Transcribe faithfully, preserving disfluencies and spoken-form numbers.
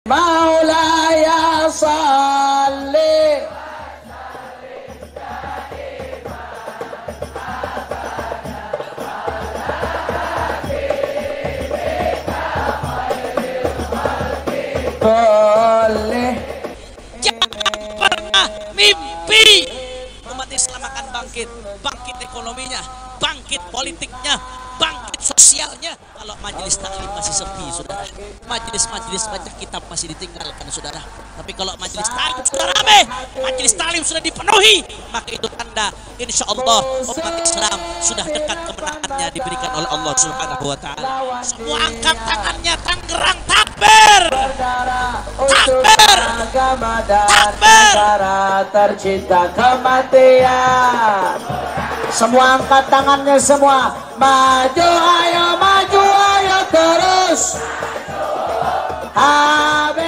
Maulaya salli boleh. Jangan pernah mimpi umat Islam akan bangkit, bangkit ekonominya, bangkit politiknya, bangkit sosialnya kalau majelis taklim masih sepi, saudara. Majelis-majelis baca kitab masih ditinggalkan, saudara. Tapi kalau majelis taklim sudah ramai, majelis taklim sudah dipenuhi, maka itu tanda insya Allah umat Islam sudah dekat kemenangannya diberikan oleh Allah Subhanahu Wa Taala. Semua angkat tangannya, Tangerang takbir, takbir, takbir. Tercinta kematian. Semua angkat tangannya semua. Maju ayo, maju ayo terus. Habis